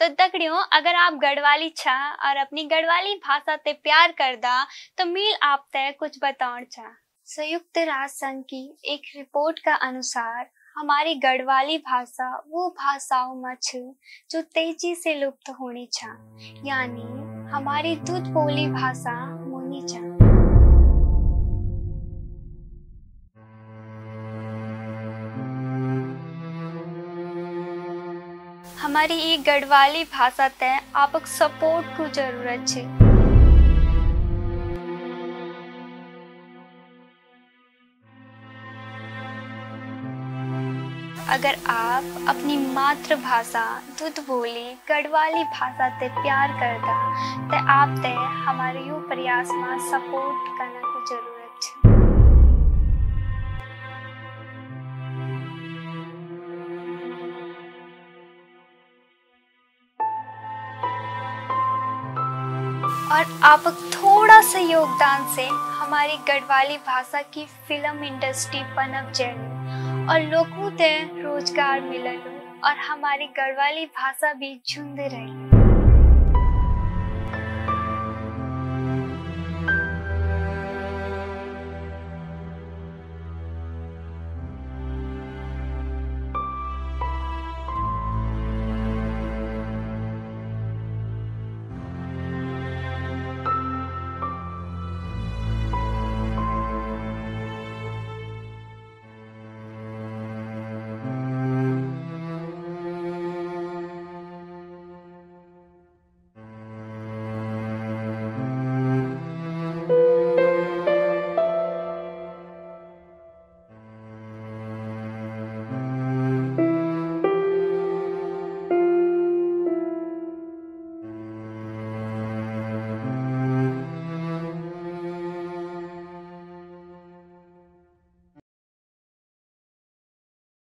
तो दगड़ियों अगर आप गढ़वाली छा और अपनी गढ़वाली भाषा ते प्यार करदा तो मील आप ते कुछ बताउण छा। संयुक्त राष्ट्र संघ की एक रिपोर्ट का अनुसार हमारी गढ़वाली भाषा वो भाषाओं में छ जो तेजी से लुप्त होनी छा, यानी हमारी दूध बोली भाषा मोनी छा। हमारी ये गढ़वाली भाषा ते आपक सपोर्ट को जरूरत छे। अगर आप अपनी मातृभाषा दूध बोली गढ़वाली भाषा ते प्यार करदा ते आप ते हमारे यो प्रयास में सपोर्ट करना को जरूरत छे। और आप थोड़ा सा योगदान से हमारी गढ़वाली भाषा की फिल्म इंडस्ट्री पनप जाए और लोगों ते रोजगार मिलल और हमारी गढ़वाली भाषा भी झुंड रही।